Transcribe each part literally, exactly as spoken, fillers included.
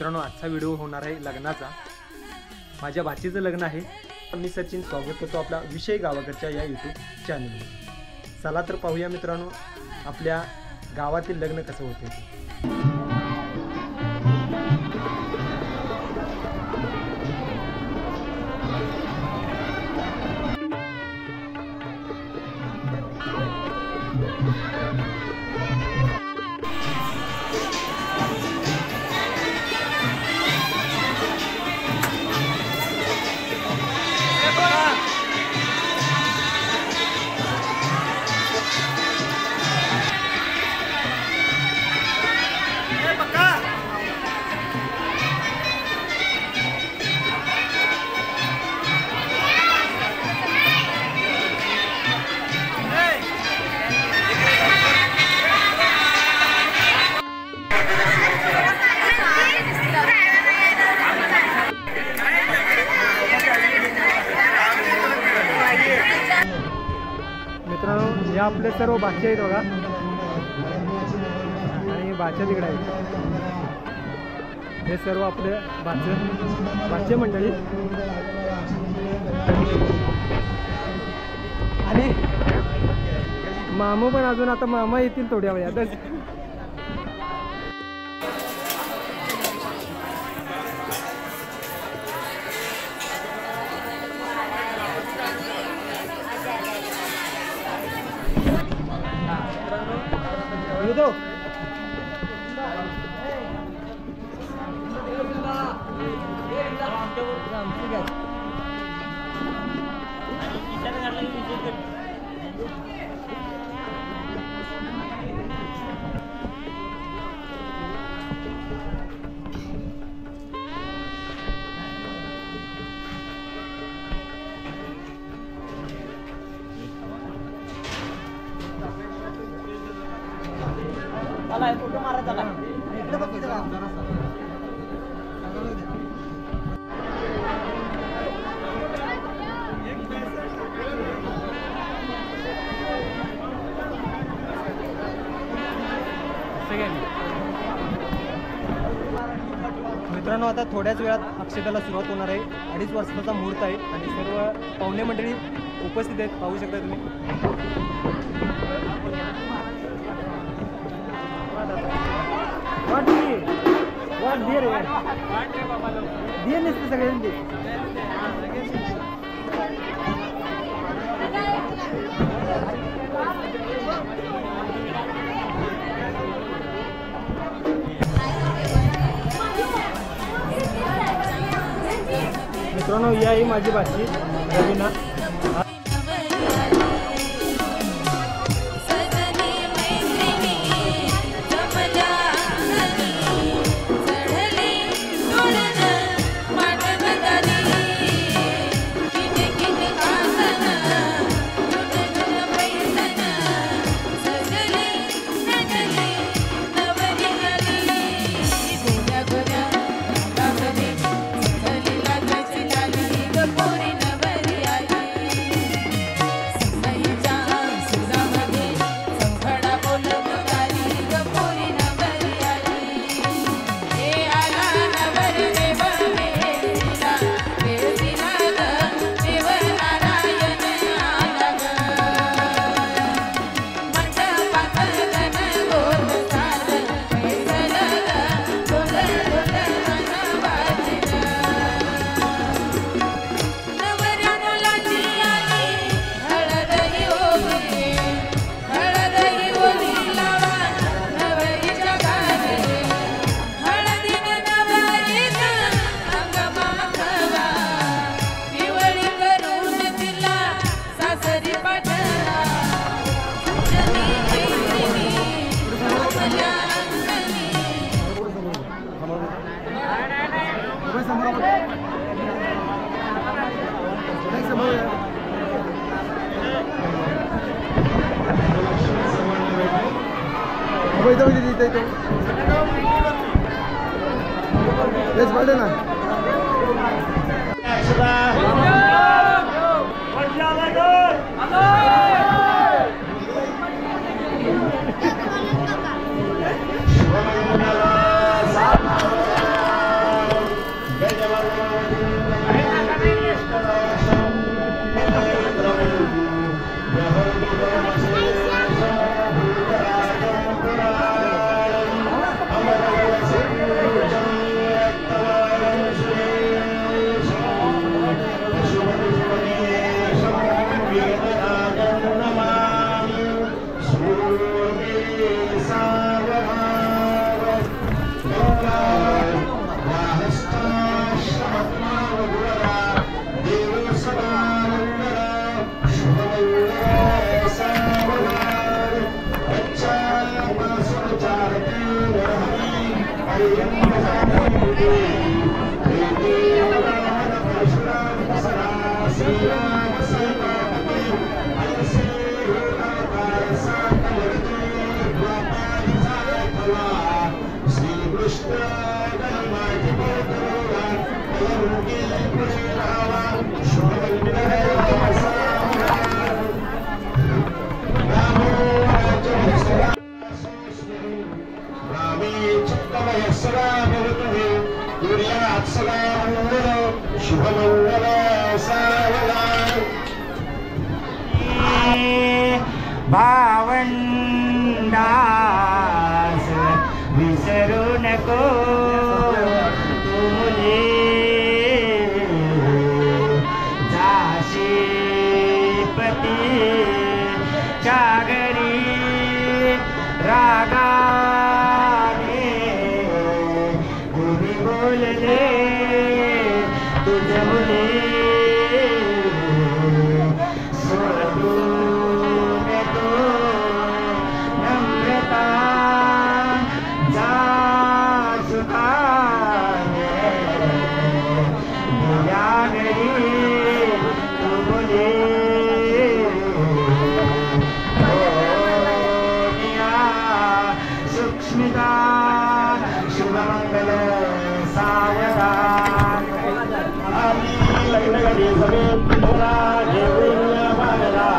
मित्रांनो, आजचा व्हिडिओ होणार आहे लग्नाचा. माझ्या भाचीचं लग्न आहे. मी सचिन स्वागत करतो आपला विषय गावाकडच्या या यूट्यूब चॅनलवर. चला तर पाहूया मित्रांनो आपल्या गावातील लग्न कसं होते ते. मित्रांनो, या आपले सर्व भाचे आहेत बघा, आणि भाच्या तिकडे आहेत. हे सर्व आपले भाचे भाचे मंडळी. आणि मामा पण अजून आता मामा येतील थोड्या वेळातच. दो चला फोटो मारा. चला इकडे बघ किती मित्रांनो, आता थोड्याच वेळात अक्षताला सुरुवात होणार आहे. अडीच वर्षाचा मुहूर्त आहे आणि सर्व पाहुणे मंडळी उपस्थित आहेत. पाहू शकता तुम्ही. वाट वाट दे रे दे नसते सगळ्यांनी. मित्रांनो, या ही माझी भाची रवीना. Let's go na. भावंडास विसरू नको तुझे जाशी पतीच्या घरी रागाने कोणी बोलले तुझ मुले शुभमंगल सावधान आम्ही लग्नगडी समेत मोरा घेऊन बाळला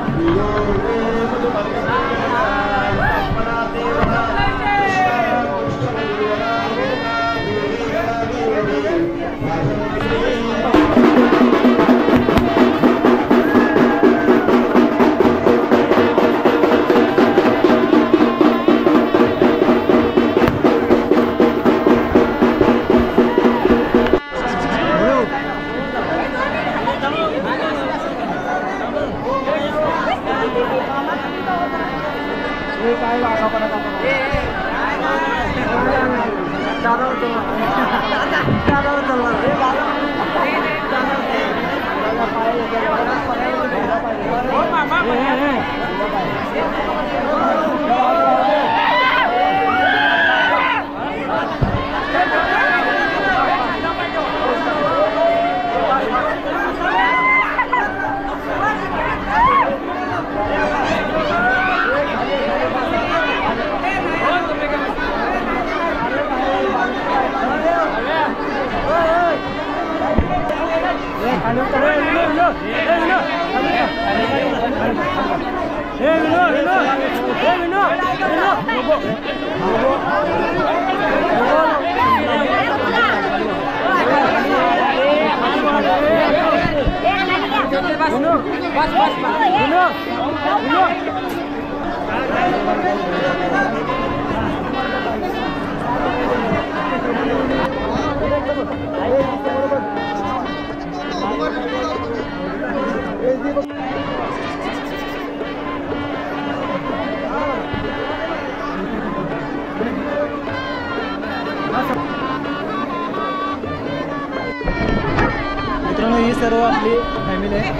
मित्रांनो ही सर्व आपली फॅमिली आहे.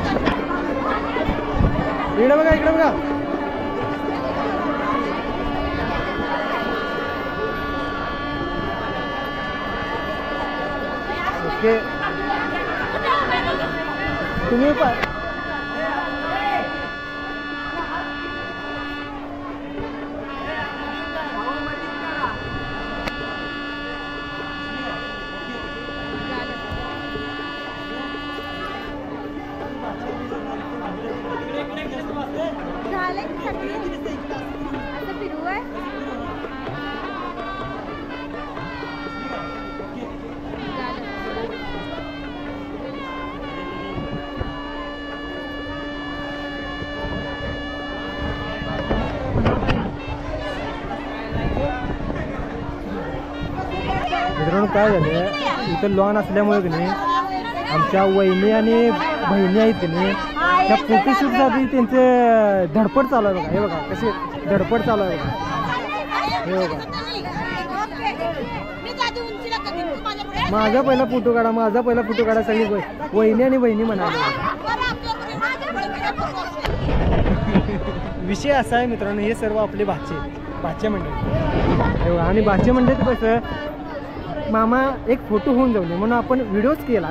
इकडे बघा इकडे बघा ओके तुम्ही पण मित्रांनो काय झालं इथं लॉन असल्यामुळे की नाही आमच्या वहिनी आणि बहिणी आहेत की नाही त्या फोटोशूटसाठी त्यांचे धडपड चालू आहे बघा. हे बघा कसे धडपड चालू आहे बघा. हे बघा माझा पहिला फोटो काढा माझा पहिला फोटो काढा सगळी वहिनी आणि बहिणी म्हणाले. विषय असा आहे मित्रांनो हे सर्व आपले भाचे भाचे मंडळ आणि भाचे मंडळ कसं मामा एक फोटो होऊन जाऊ दे म्हणून आपण व्हिडिओच केला.